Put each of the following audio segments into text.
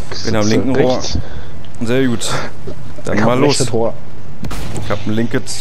Bin am linken Rohr. Sehr gut. Dann mal los. Rohr. Ich hab ein linkes.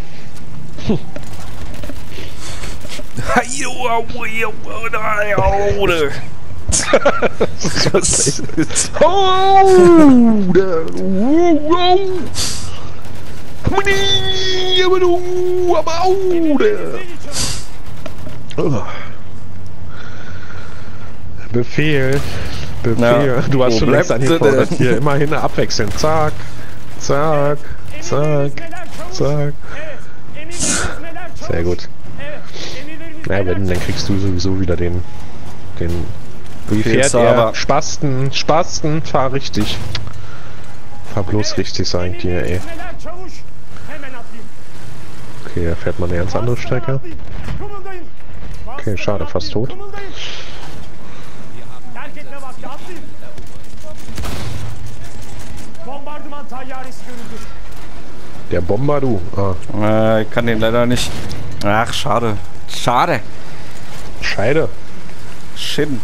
Befehl. Ja, Du hast schon längst bleibt angefordert. Hier immerhin abwechselnd. Zack, zack, zack, zack. Sehr gut. Na, wenn, dann kriegst du sowieso wieder den wie fährt er? Spasten, fahr richtig. Fahr bloß richtig, sagen die, ey. Okay, er fährt mal eine ganz andere Strecke. Okay, schade, fast tot. Der Bomber, du. Ah. Ich kann den leider nicht. Ach, schade. Schade. Scheide. Schinn.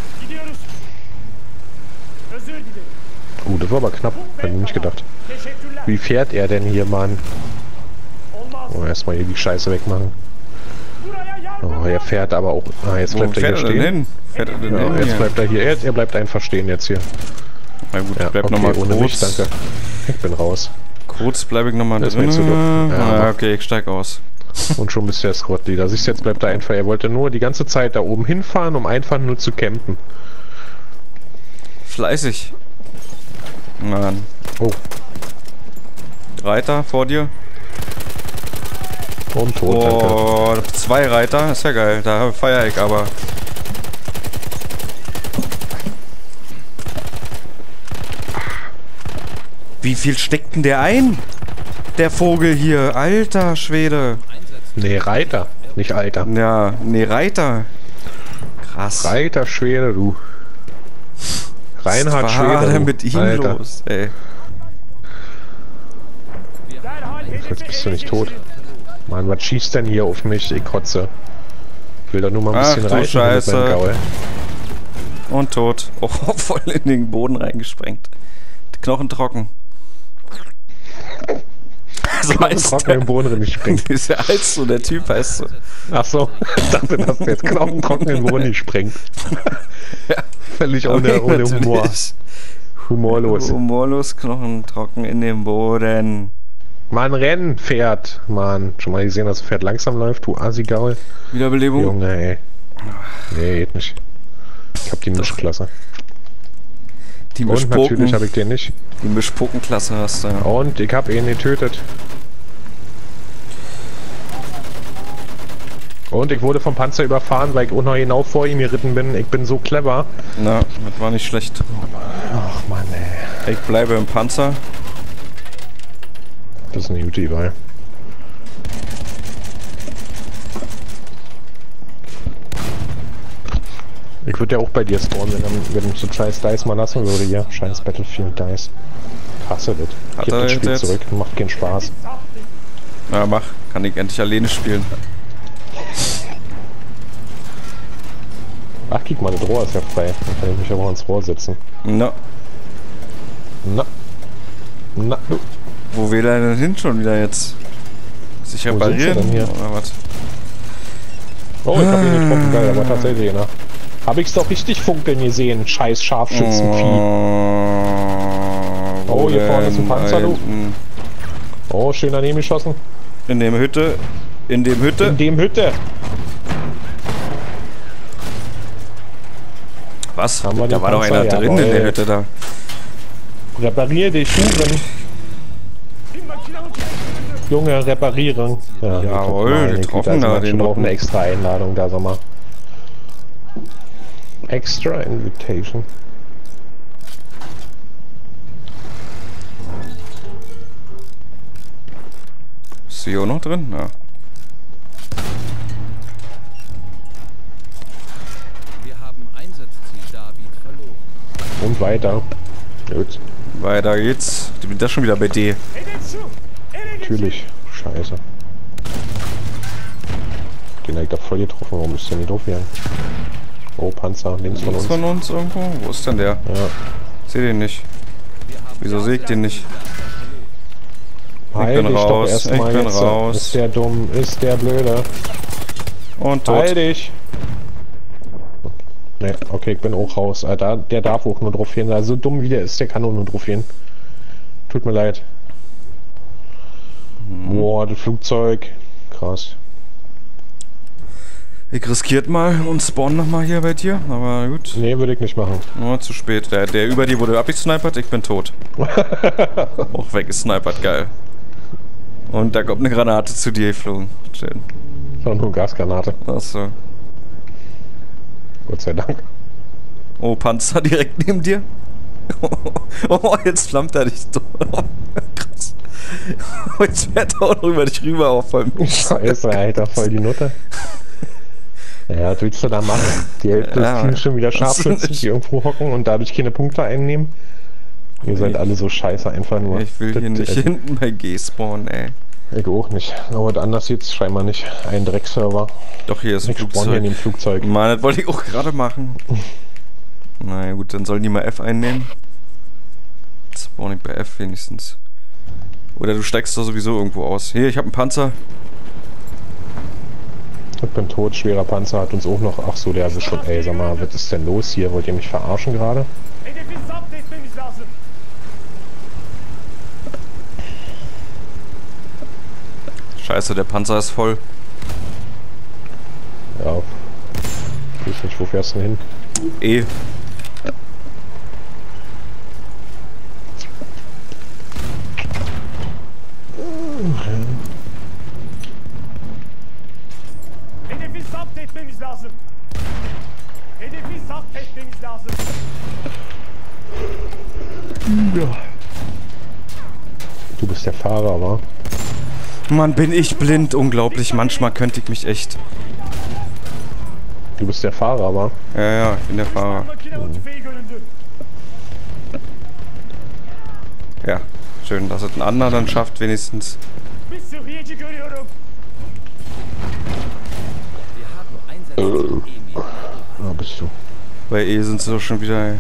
Das war aber knapp. Hätte ich nicht gedacht. Wie fährt er denn hier, Mann? Oh, erstmal hier die Scheiße wegmachen. Oh, er fährt aber auch. Ah, jetzt bleibt er hier stehen. Fährt er denn Ja, hin? jetzt bleibt er hier. Er bleibt einfach stehen jetzt hier. Na gut, Ja, bleib okay, nochmal ohne mich, kurz. danke. Ich bin raus. Kurz bleibe ich nochmal Das ist mir drin. zu doof. Ja, Okay, ich steig aus. Und schon bist du der Squad-Leader. Siehst du, jetzt bleibt er einfach. Er wollte nur die ganze Zeit da oben hinfahren, um einfach nur zu campen. Fleißig. Mann. Oh. Reiter vor dir. Und tot, danke. Oh, 2 Reiter, ist ja geil. Da feier ich aber. Wie viel steckt denn der ein? Der Vogel hier. Alter Schwede. Nee, Reiter. Nicht Alter. Ja, nee, Reiter. Krass. Reiter Schwede, du. Reinhard Was war Schwede. denn mit ihm Alter. los, ey? Jetzt bist du nicht tot. Mann, was schießt denn hier auf mich? Ich kotze. Ich will da nur mal ein Ach, bisschen du reiten Scheiße. mit meinem Gaul. Und tot. Oh, voll in den Boden reingesprengt. Die Knochen trocken. So heißt Trocken im Boden drin gesprengt. Ist ja als so der Typ, heißt so. Ach so, ich dachte, dass du jetzt Knochen trocken im Boden gesprengt. Ja. Völlig ohne Humor. Natürlich. Humorlos. Humorlos, Knochen trocken in den Boden. Mann, Rennen fährt. Mann, schon mal gesehen, dass das Pferd langsam läuft, du Assi-Gaul. Wiederbelebung. Junge, ey. Nee, geht nicht. Ich hab die Mischklasse. Die Und natürlich habe ich den nicht. Die Mischpokenklasse hast du. Ja. Und ich hab ihn getötet. Und ich wurde vom Panzer überfahren, weil ich auch noch genau vor ihm geritten bin. Ich bin so clever. Na, das war nicht schlecht. Ach Mann, ey. Ich bleibe im Panzer. Das ist eine gute Wahl. Ich würde ja auch bei dir spawnen, wenn ich so scheiß Dice mal lassen würde. Ja, scheiß Battlefield Dice. Ich hasse das. Hat Gib er das Spiel jetzt? zurück, macht keinen Spaß. Na, mach. Kann ich endlich alleine spielen. Ach, guck mal, das Rohr ist ja frei. Dann kann ich mich aber ins Rohr setzen. Na, Na. Na, du. wo will er denn hin schon wieder jetzt? Sich Wo sind sie reparieren? denn hier? Oder was? Oh, ich hab ihn getroffen, geil, aber tatsächlich, ne? Hab ich's doch richtig funkeln gesehen, scheiß Scharfschützenvieh. Oh, hier vorne ist ein Panzer, du. Oh, schön daneben geschossen. In dem Hütte. In dem Hütte. In dem Hütte. Was? Haben wir Da den war doch Panzer? einer drin in der Jawohl. Hütte da. Reparier dich, Huren. Junge, reparieren. Ja, Jawohl, meine Güte, getroffen da, also den schon auch eine Noten. extra Einladung da, sag mal. Extra Invitation. Ist sie auch noch drin? Ja. Wir haben Einsatzziel David verloren. Und weiter. Gut, Weiter geht's. Ich bin da schon wieder bei D. natürlich. Scheiße. Den hab ich da voll getroffen. Warum ist der nicht doof werden? Oh, Panzer, links von Links uns. von uns irgendwo? Wo ist denn der? Ja. Seh den nicht. Wieso sehe ich den nicht? Heil bin dich doch raus, erstmal ich bin jetzt. raus. Ist der dumm? Ist der blöde? Und Heil tot. dich! Ne, okay, ich bin auch raus. Alter, der darf auch nur drauf gehen. Also so dumm wie der ist, der kann auch nur drauf gehen. Tut mir leid. Boah, das Flugzeug. Krass. Ich riskiert mal und spawn nochmal hier bei dir, aber gut. Nee, würde ich nicht machen. Nur zu spät. Der über dir wurde abgesnipert, ich bin tot. Auch weggesnipert, geil. Und da kommt eine Granate zu dir geflogen. Schön. War nur Gasgranate. Achso. Gott sei Dank. Oh, Panzer direkt neben dir. Oh, jetzt flammt er dich tot. Krass. Jetzt fährt er auch noch über dich rüber auf voll. Scheiße, Alter, voll die Nutte. Ja, was willst du da machen? Die Hälfte des Teams schon wieder Scharfschützen, die irgendwo hocken und dadurch keine Punkte einnehmen. Ihr seid alle so scheiße, einfach nur. Ich will hier nicht hinten bei G spawnen, ey. Ich auch nicht. Aber anders jetzt scheinbar nicht. Ein Dreckserver. Doch, hier ist ein Ich spawn hier in dem Flugzeug. Mann, das wollte ich auch gerade machen. Na ja, gut, dann sollen die mal F einnehmen. Jetzt spawn ich bei F wenigstens. Oder du steigst da sowieso irgendwo aus. Hier, ich hab einen Panzer. Ich bin tot, schwerer Panzer hat uns auch noch. Ach so, der ist schon. Ey, sag mal, was ist denn los hier? Wollt ihr mich verarschen gerade? Scheiße, der Panzer ist voll. Ja. Ich weiß nicht, wo fährst du denn hin? E. Hedefi zapt etmemiz lazım. Hedefi zapt etmemiz lazım. Ja. Du bist der Fahrer, wa? Mann, bin ich blind. Unglaublich. Manchmal könnte ich mich echt... Du bist der Fahrer, wa? Ja, ich bin der Fahrer. Makine tüfeği göründü. Ja, schön, dass es ein anderer dann schafft, wenigstens. Bir sıhhiyeci görüyorum. Wir haben Einsätze Emil. Da bist du. Bei E sind sie doch schon wieder...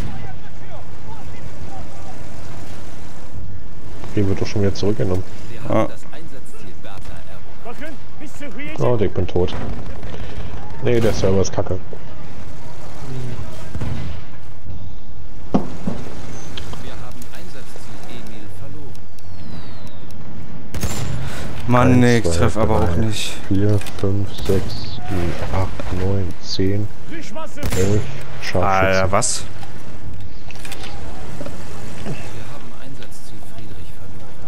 Hier wird doch schon wieder zurückgenommen. Wir haben das Einsatzziel Bertha erobert. Bakın bir sıhhiyeci. Oh, ich bin tot. Nee, der Server ist kacke. Wir haben Einsatzziel Emil verloren. Mann, nee, 1, ich 2, treffe aber 3, auch nicht. 4, 5, 6, 7, 8, 9, 10, Düşman sıhhiyeci. 11 Scharfschützen. Alter, was? Wir haben Einsatzziel Friedrich verloren.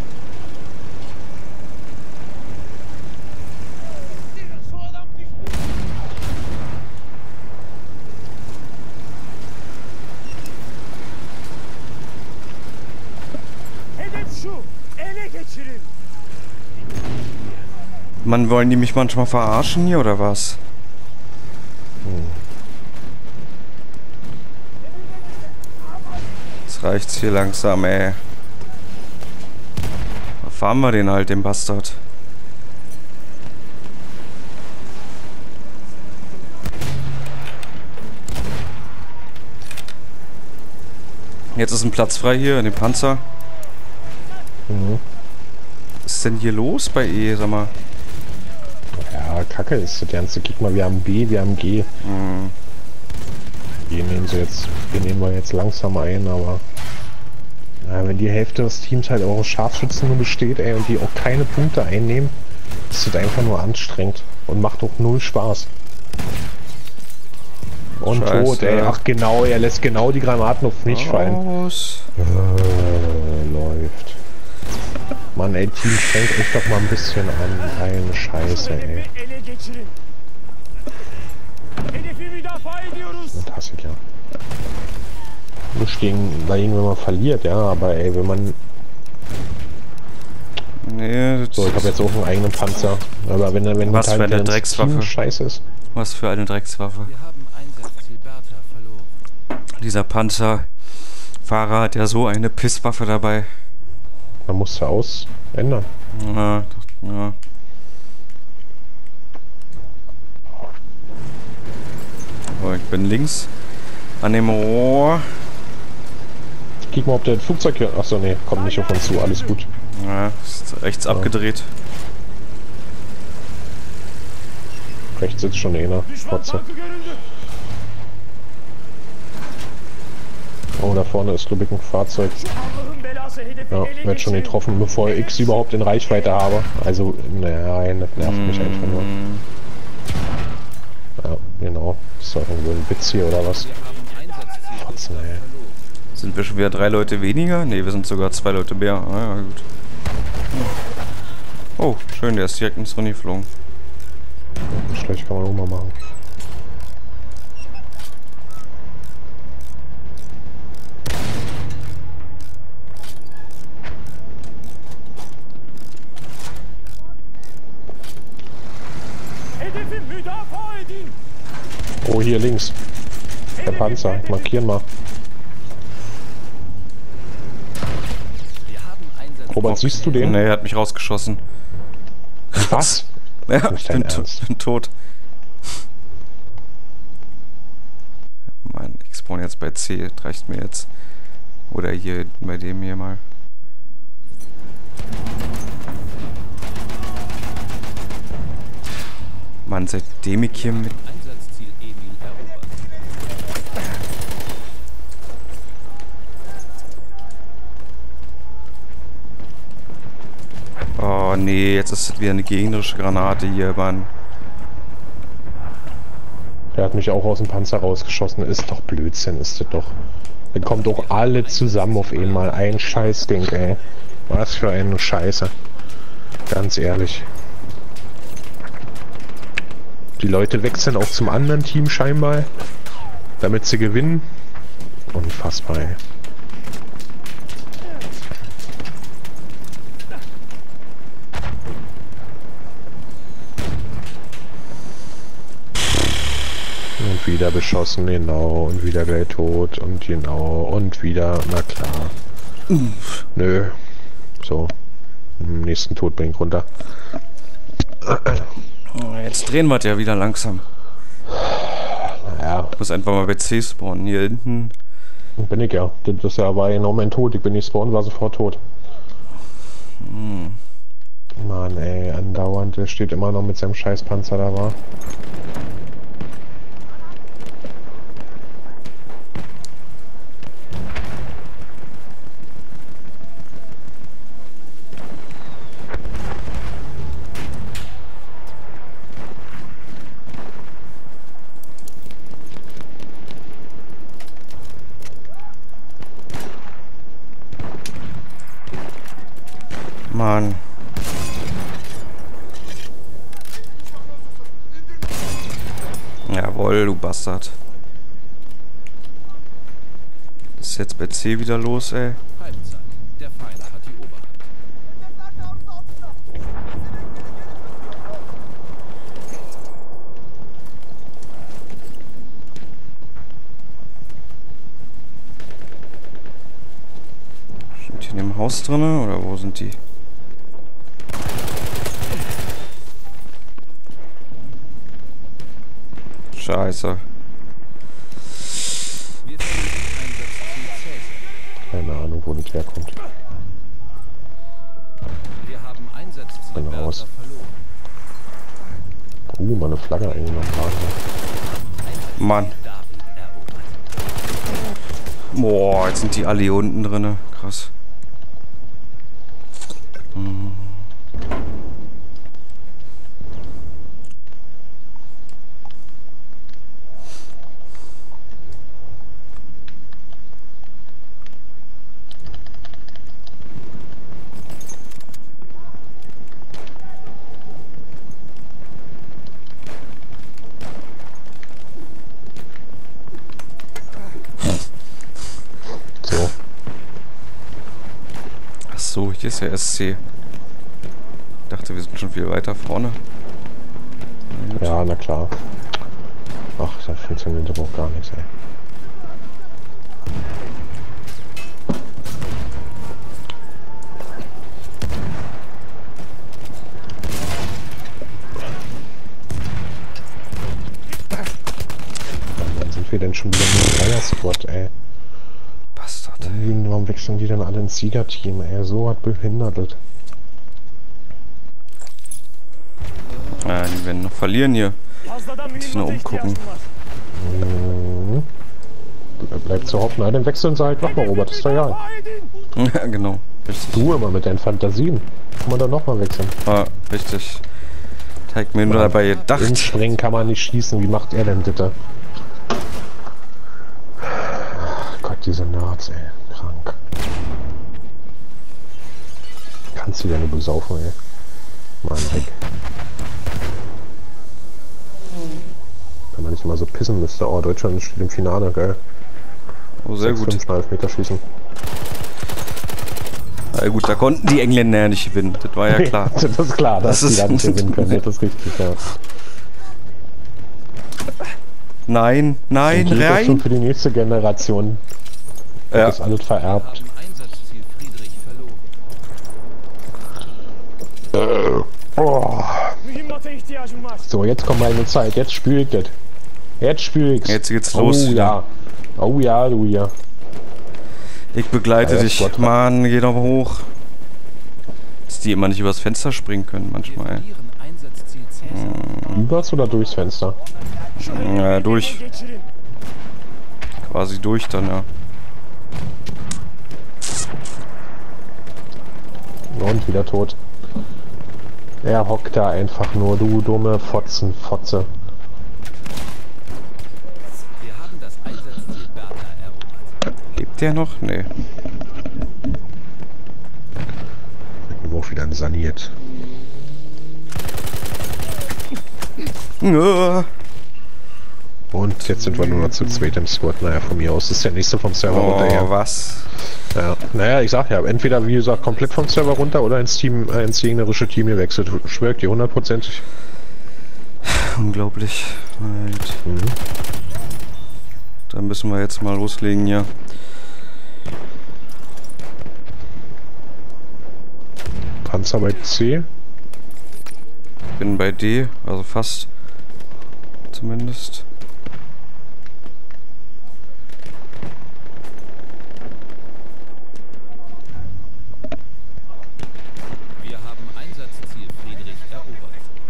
Hedef şu. Ele geçirin. Mann, wollen die mich manchmal verarschen hier oder was? Jetzt reicht's hier langsam, ey. Fahren wir den halt, den Bastard. Jetzt ist ein Platz frei hier in dem Panzer. Mhm. Was ist denn hier los bei E, sag mal? Ja, kacke ist das Ganze. Guck mal, wir haben B, wir haben G. Hm. Die nehmen wir jetzt langsam ein, aber... Ja, wenn die Hälfte des Teams halt auch aus Scharfschützen nur besteht, ey, und die auch keine Punkte einnehmen, ist das einfach nur anstrengend. Und macht auch null Spaß. Und Scheiße. tot, ey. Ach genau, er lässt genau die Granaten auf mich fallen. Aus. Läuft. Mann, ey, Team, strengt euch doch mal ein bisschen an. Eine Scheiße, ey. Hedefi ele geçirin. Hedefi müdafaa ediyoruz. Das hasse ich ja. Nicht dagegen, wenn man verliert, ja, aber ey, wenn man... Nee, das So, ich habe jetzt auch einen eigenen Panzer. Aber wenn Was halt für eine ins Dreckswaffe. Team scheiße ist. Was für eine Dreckswaffe. Wir haben Einsatzziel Bertha verloren. Dieser Panzerfahrer hat ja so eine Pisswaffe dabei. Man muss ja ändern. Ja, ja. Oh, ich bin links an dem Rohr. Guck mal, ob der Flugzeug hier... Achso, nee, kommt nicht auf uns zu. Alles gut. Ja, ist rechts abgedreht. Rechts sitzt schon einer. Düşman Trotzdem. tankı görüldü. Oh, da vorne ist, glaube ich, ein Fahrzeug. Şu Allah'ın belası hedefi Ja, ele wird schon geçirin. getroffen, bevor ich sie überhaupt in Reichweite habe. Also, nein, das nervt mich einfach nur. Ja, genau. Ist doch irgendwo ein Witz hier oder was? Wir haben Einsatzziel Fotzen, ey. verloren. Sind wir schon wieder 3 Leute weniger? Ne, wir sind sogar 2 Leute mehr. Ah ja, gut. Oh, schön, der ist direkt ins Rennen geflogen. Schlecht kann man auch mal machen. Hedefi müdafaa edin. Oh, hier links. Der Panzer. Markieren mal. Wir haben Einsatzziel. Robert, siehst du den? Ne, er hat mich rausgeschossen. Was? Ja, Nicht ich dein bin, Ernst. bin tot. Mann, ich spawn jetzt bei C, das reicht mir jetzt. Oder hier bei dem hier mal. Mann, seitdem ich hier mit... Einsatzziel Emil erobert. Oh nee, jetzt ist es wieder eine gegnerische Granate hier, Mann. Der hat mich auch aus dem Panzer rausgeschossen. Ist doch Blödsinn, ist das doch. Dann kommt doch alle zusammen auf einmal. Ein Scheißding, ey. Was für eine Scheiße. Ganz ehrlich. Die Leute wechseln auch zum anderen Team scheinbar, damit sie gewinnen. Unfassbar, ey. Und wieder beschossen, genau. Und wieder gleich tot. Und genau. Und wieder, na klar. Nö. So. Im nächsten Tod bin ich runter. Jetzt drehen wir ja wieder langsam. Naja, Ich muss einfach mal bei C spawnen. Hier hinten. bin ich ja. Das ja war genau mein Tod. Ich bin nicht spawnen, war sofort tot. Mann, ey, andauernd. Der steht immer noch mit seinem Scheißpanzer da, war. Mann. Jawohl, du Bastard. Was ist jetzt bei C wieder los, ey? Halbzeit. Der Feind hat die Oberhand. Sind die in dem Haus drinne oder wo sind die? Scheiße. Wir verlieren Einsatzziel Cäsar. Keine Ahnung, wo das herkommt. Wir haben Einsatzziel Bin Bertha raus. verloren. Meine Flagge eingenommen. Mann. David erobert. Boah, jetzt sind die alle hier unten drinne. Krass. So. Ach so, hier ist ja SC. Ich dachte, wir sind schon viel weiter vorne. Ja, na klar. Ach, da funktioniert aber auch gar nichts, ey. Wann sind wir denn schon wieder mit dem Dreier-Squad, ey? Bastard. Warum wechseln die denn alle ins Siegerteam, ey? So hat behindert. Ja, die werden noch verlieren hier. Fazladan Muss ich noch mühimata umgucken. ihtiyacım var. Bleibt zu hoffen, dann wechseln sie halt nochmal, Robert, ist doch egal. Dua edin. Ja, genau. Richtig. Du immer mit deinen Fantasien. Kann man dann nochmal wechseln. Ah, richtig. Teig mir nur dabei Im gedacht. Springen kann man nicht schießen. Wie macht er denn bitte? Ach Gott, diese Nerds, ey. Krank. Kannst du ja nur besaufen, ey. Mann, weg. Wenn man nicht immer so pissen müsste. Oh, Deutschland steht im Finale, geil. Oh, sehr gut. 5,5 Meter schießen. Na gut, da konnten die Engländer ja nicht gewinnen. Das war ja klar. Das ist klar, dass Das die da ist- nicht gewinnen können. Das ist richtig, ja. Nein, nein, Und das schon rein. für die nächste Generation. Ja. Das ist alles vererbt. Haben Einsatzziel Friedrich verloren. Oh. Mühimmata ihtiyacım var. So, jetzt kommt meine Zeit. Jetzt spüre ich das. Jetzt spüre ich's. Jetzt geht's los Oh wieder. ja. Oh ja, du ja. Ich begleite Ja, dich. Gott. Mann, geh doch mal hoch. Dass die immer nicht übers Fenster springen können Wir manchmal. verlieren Einsatzziel Cäsar. Übers oder durchs Fenster? Ja, durch. Geçirin. Quasi durch dann, ja. Und wieder tot. Er hockt da einfach nur, du dumme Fotze. Wir haben das Einsatzziel Bertha erobert. Lebt der noch? Nee. Irgendwo auch wieder saniert. Ja. Und jetzt sind wir nur noch zu zweit im Squad. Naja, von mir aus ist der nächste vom Server runter. Oh, Ja. was? Ja. Naja, ich sag ja, entweder wie gesagt komplett vom Server runter oder ins Team, ins gegnerische Team gewechselt. Schwört dir 100%. Unglaublich. Right. Mhm. Dann müssen wir jetzt mal loslegen, ja. Panzer bei C. Bin bei D, also fast. Zumindest. Wir haben Einsatzziel Friedrich erobert.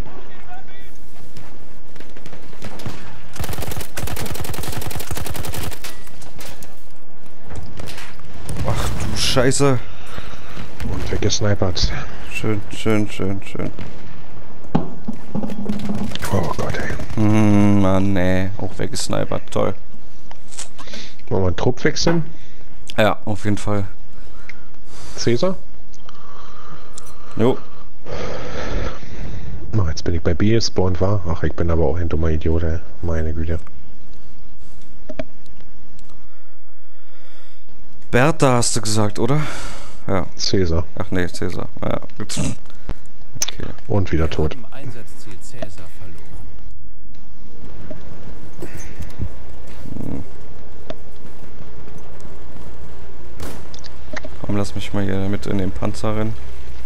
Ach du Scheiße. Und weggesnipert. Schön, schön, schön, schön. Oh Gott, ey. Mann, ey. Auch weggesnipert. Toll. Wollen wir einen Trupp wechseln? Ja, auf jeden Fall. Cäsar? Jo. Oh, jetzt bin ich bei B gespawnt, war. Ach, ich bin aber auch ein dummer Idiot, ey. Meine Güte. Bertha hast du gesagt, oder? Ja. Cäsar. Ach nee, Cäsar. Ja, gut. Okay. Und wieder tot. Wir haben Einsatzziel Cäsar verloren. Komm, lass mich mal hier mit in den Panzer rennen.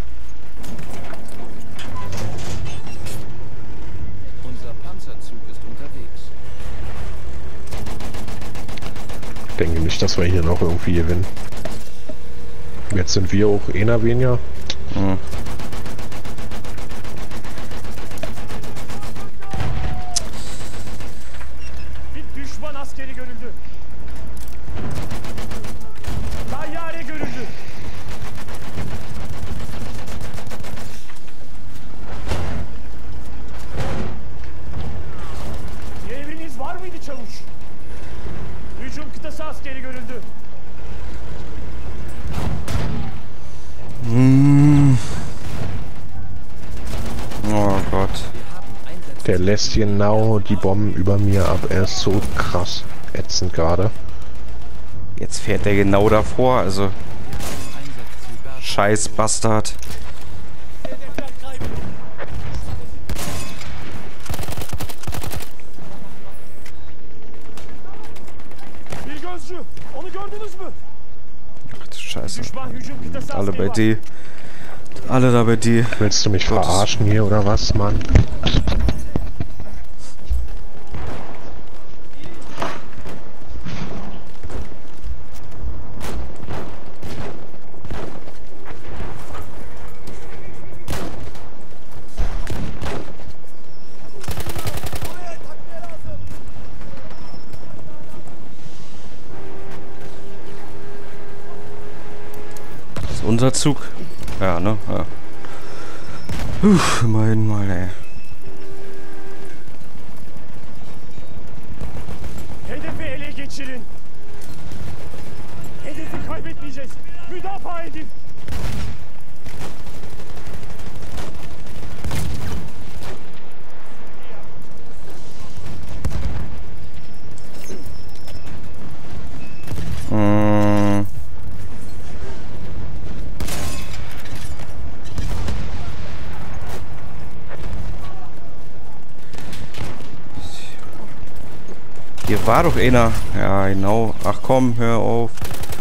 Unser Panzerzug ist unterwegs. Ich denke nicht, dass wir hier noch irgendwie gewinnen. Jetzt sind wir auch einer weniger. Hm. Bir düşman askeri görüldü. Tayyare görüldü. Bir emriniz var mıydı çavuş? Hücum kıtası askeri görüldü. Oh Gott. Wir haben Einsatzziel Der lässt genau die Bomben über mir ab. Er ist so krass ätzend gerade. Jetzt fährt der genau davor, also. Einsatzziel Bertha. Scheiß Bastard. Bir gözcü. Onu gördünüz mü? Ach du Scheiße. Düşman hücum kıtası Alle askeri bei var. D. Alle da bei D. Willst du mich verarschen hier oder was, Mann? Ist unser Zug? Ja, ne? Ja. Immerhin mal, ey. Hedefi ele geçirin. Hedefi kaybetmeyeceğiz. Müdafaa edin. Hier war doch einer. Ja, genau. Ach komm, hör auf.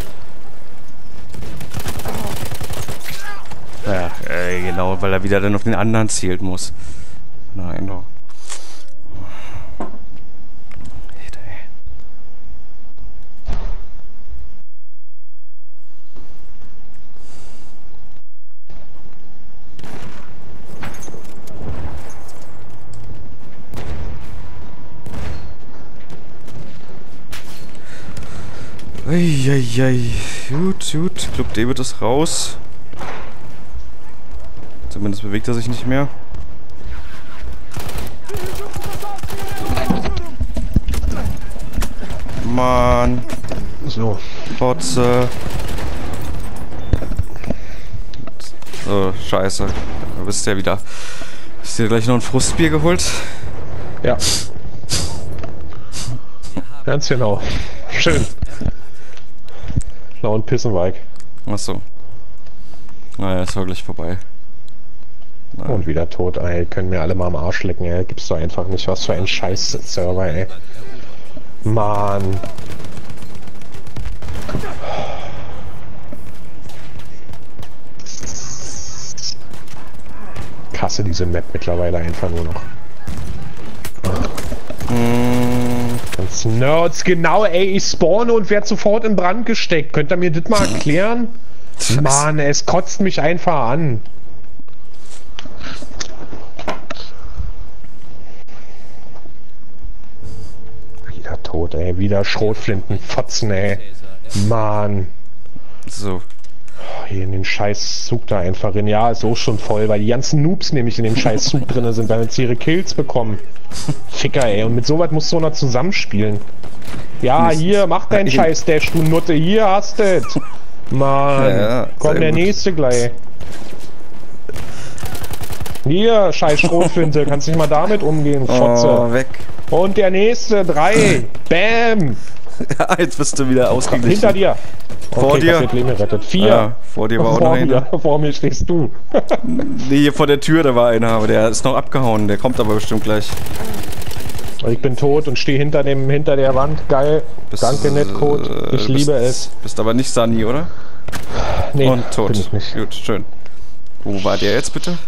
Ja, genau, weil er wieder dann auf den anderen zielt muss. Nein, doch. Eieiei. Gut, gut. Club David ist raus. Zumindest bewegt er sich nicht mehr. Mann. So. Potze. So, scheiße. Da bist du ja wieder. Hast du dir gleich noch ein Frustbier geholt? Ja. Ganz genau. Schön. Schlau und pissen war ich. Achso. Naja, ist wirklich vorbei. Naja. Und wieder tot, ey. Können mir alle mal am Arsch lecken, ey. Gibt's doch einfach nicht. Was für ein Scheiß-Server, ey. Mann. Kasse diese Map mittlerweile einfach nur noch. Ganz Nerds, genau, ey, ich spawne und werde sofort in Brand gesteckt. Könnt ihr mir das mal erklären? Mann, es kotzt mich einfach an. Wieder tot, ey, wieder Schrotflintenfotzen, ey. Mann. So. Hier in den scheiß Zug da einfach in. Ja, ist auch schon voll, weil die ganzen Noobs nämlich in dem scheiß Zug drin sind, weil jetzt ihre Kills bekommen. Ficker, ey. Und mit sowas musst du noch zusammenspielen. Ja, hier, mach deinen scheiß Dash, du Nutte. Hier hast du es. Mann. Ja, komm, der nächste gleich. Hier, scheiß Schrotflinte. Kannst nicht mal damit umgehen, Fotze. Oh, weg. Und der nächste, 3. Bam. Ja, jetzt bist du wieder ausgeglichen. Hinter dir. Vor okay, dir. Leben gerettet. 4. Ja, vor dir war auch noch einer. Vor mir stehst du. Nee, hier vor der Tür, da war einer, aber der ist noch abgehauen. Der kommt aber bestimmt gleich. Ich bin tot und stehe hinter der Wand. Geil. Danke, Netcode. Ich liebe es. Bist aber nicht Sunny, oder? Nee, und tot. bin ich nicht. Gut, schön. Wo war der jetzt bitte?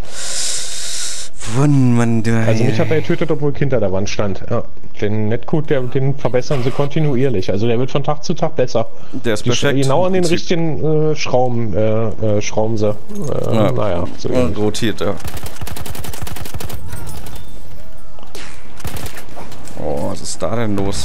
Also mich hat er getötet, obwohl ich hinter der Wand stand. Ja. Den Netcode, den verbessern sie kontinuierlich. Also der wird von Tag zu Tag besser. Der ist perfekt. Genau an den richtigen Schrauben sie. Ja. Naja. So und rotiert, ja. Oh, was ist da denn los?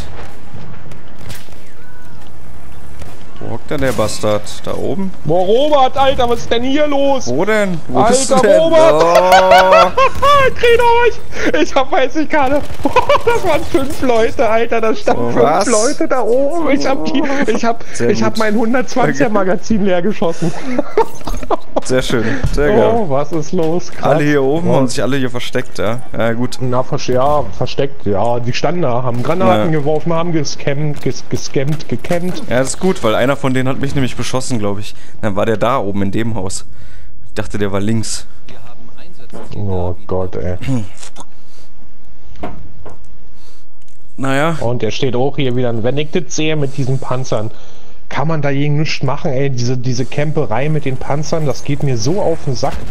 Wo hockt denn der Bastard? Da oben? Boah, Robert, Alter, was ist denn hier los? Wo denn? Wo Alter, bist du denn? Robert! Oh. Kriegt euch! Ich hab, weiß ich gerade. Das waren 5 Leute, Alter. Da standen 5 Leute da oben. Ich hab mein 120er Magazin leer geschossen. Sehr schön, sehr geil. Oh, was ist los? Krass. Alle hier oben haben sich alle hier versteckt, ja. Ja, gut. Na, versteckt, ja. Die standen da, haben Granaten geworfen, haben gecampt. Ja, das ist gut, weil einer von denen hat mich nämlich beschossen, glaube ich. Dann war der da oben in dem Haus. Ich dachte, der war links. Oh Gott, ey. Naja. Und der steht auch hier wieder. Wenn ich das sehe mit diesen Panzern, kann man dagegen nichts machen, ey. Diese Camperei mit den Panzern, das geht mir so auf den Sack.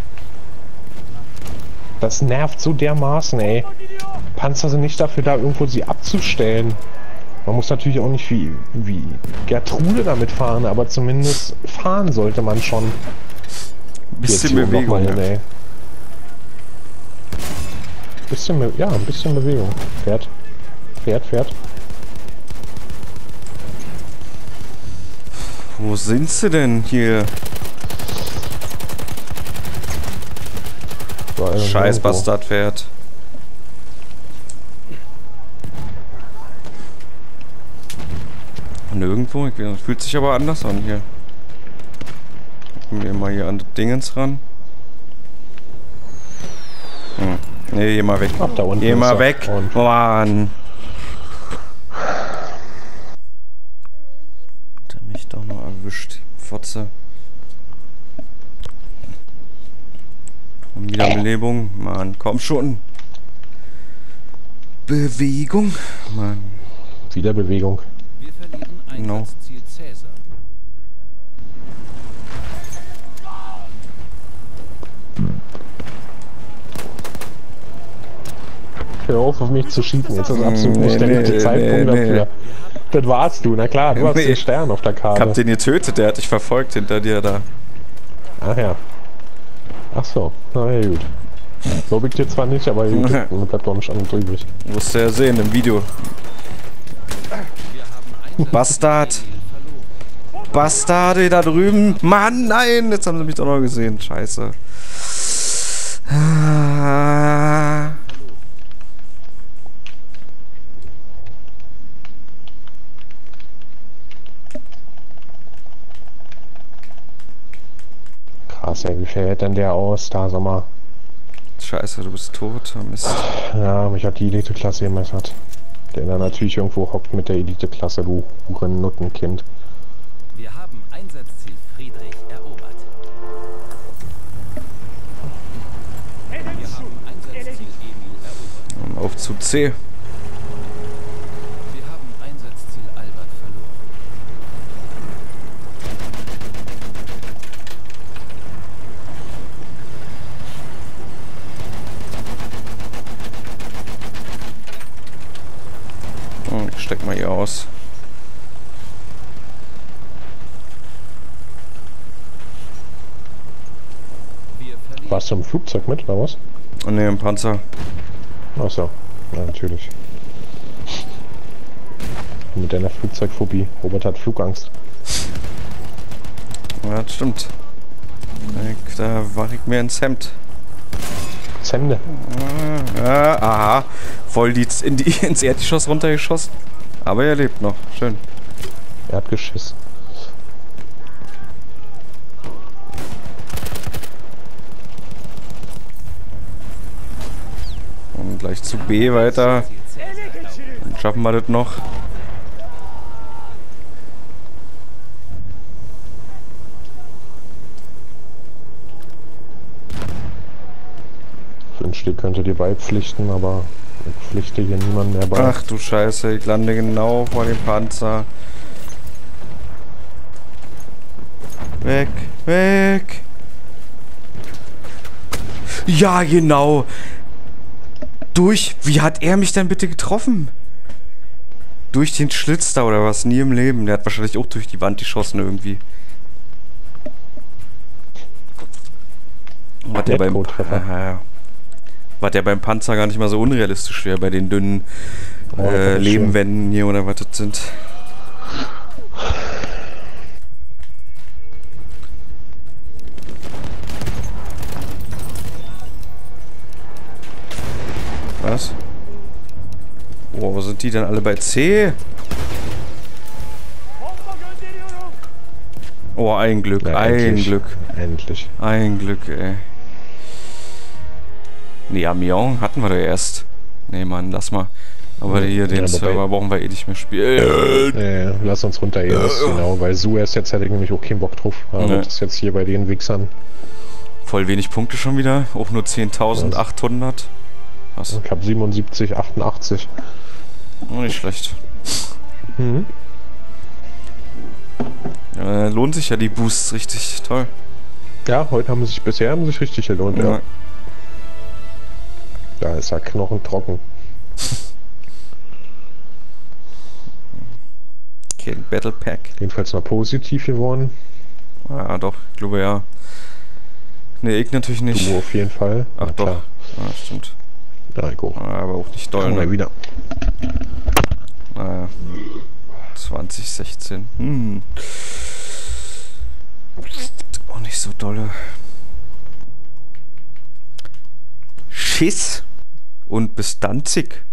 Das nervt so dermaßen, ey. Panzer sind nicht dafür da, irgendwo sie abzustellen. Man muss natürlich auch nicht wie Gertrude damit fahren, aber zumindest fahren sollte man schon. Bisschen Bewegung, hin, ey. Ein bisschen Bewegung. Fährt. Wo sind sie denn hier? Scheiß Bastardpferd. Nirgendwo? Fühlt sich aber anders an hier. Gucken wir mal hier an das Dingens ran. Nee, geh mal weg. Ach, da unten geh mal weg. Mann. Hat er mich doch noch erwischt. Fotze. Und wieder Belebung. Mann, komm schon. Bewegung. Mann. Wieder Bewegung. Wir verlieren Einsatzziel Cäsar. Hör auf mich zu schießen. Jetzt ist absolut nicht der richtige Zeitpunkt dafür. Das warst du, na klar, du hast den Stern auf der Karte. Ich hab den getötet, der hat dich verfolgt hinter dir da. Ach ja. Ach so, na ja gut. Glaube ich dir zwar nicht, aber bleibt doch nicht an und übrig. Musst du ja sehen im Video. Bastard! Bastarde da drüben! Mann, nein! Jetzt haben sie mich doch noch gesehen. Scheiße. Krass, ey, wie fällt denn der aus? Da, sag mal. Scheiße, du bist tot. Mist. Ja, mich hat die Elite-Klasse gemessert. Der da natürlich irgendwo hockt mit der Elite-Klasse, du Nuttenkind. Wir haben Einsatzziel Friedrich erobert. Wir haben Einsatzziel Emil erobert. Und auf zu C. Wir haben Einsatzziel Albert verloren. Ich steck mal hier aus. Wir verlieren. Warst du im Flugzeug mit, oder was? Und ne, im Panzer. Ach so, ja, natürlich. Mit deiner Flugzeugphobie. Robert hat Flugangst. Ja, das stimmt. Da war ich mir ins Hemd. Hände. Aha. Voll ins Erdgeschoss runtergeschossen. Aber er lebt noch. Schön. Er hat geschissen. Und gleich zu B weiter. Dann schaffen wir das noch. Wünschte, könnte dir beipflichten, aber ich pflichte hier niemand mehr bei. Ach du Scheiße, ich lande genau vor dem Panzer. Weg, weg. Ja, genau. Wie hat er mich denn bitte getroffen? Durch den Schlitz da oder was? Nie im Leben. Der hat wahrscheinlich auch durch die Wand geschossen irgendwie. Was der beim Panzer gar nicht mal so unrealistisch wäre, bei den dünnen Lehmwänden hier oder was das sind. Was? Oh, wo sind die denn alle bei C? Oh, ein Glück, ja, ein endlich. Glück. Endlich. Ein Glück, ey. Nee, Amiens hatten wir da erst. Nee, Mann, lass mal. Aber hier den Server brauchen wir eh nicht mehr spielen. Lass uns runter jetzt, genau, weil Suez jetzt hätte ich nämlich auch keinen Bock drauf. Aber das ist jetzt hier bei den Wichsern. Voll wenig Punkte schon wieder. Auch nur 10.800. Was? Ich hab 77, 88. Oh, nicht schlecht. Mhm. Lohnt sich ja die Boosts richtig. Toll. Ja, heute haben sich richtig gelohnt, ja. Da ist der Knochen trocken. Okay, Battle Pack. Jedenfalls noch positiv geworden. Ah, doch, ich glaube ja. Ne, ich natürlich nicht. Du auf jeden Fall. Ach na doch. klar. Ah, stimmt. Ja, go. Aber auch nicht doll, Mal ne? wieder. Naja. 2016. Auch nicht so dolle. Schiss und bis Danzig.